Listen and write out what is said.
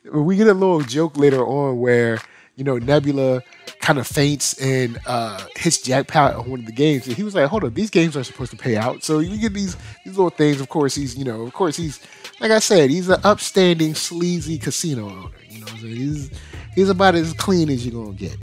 We get a little joke later on where Nebula kind of faints and hits jackpot on one of the games, and he was like, "Hold up, these games are supposed to pay out." So you get these little things. Of course, he's like I said, he's an upstanding sleazy casino owner. He's about as clean as you're gonna get.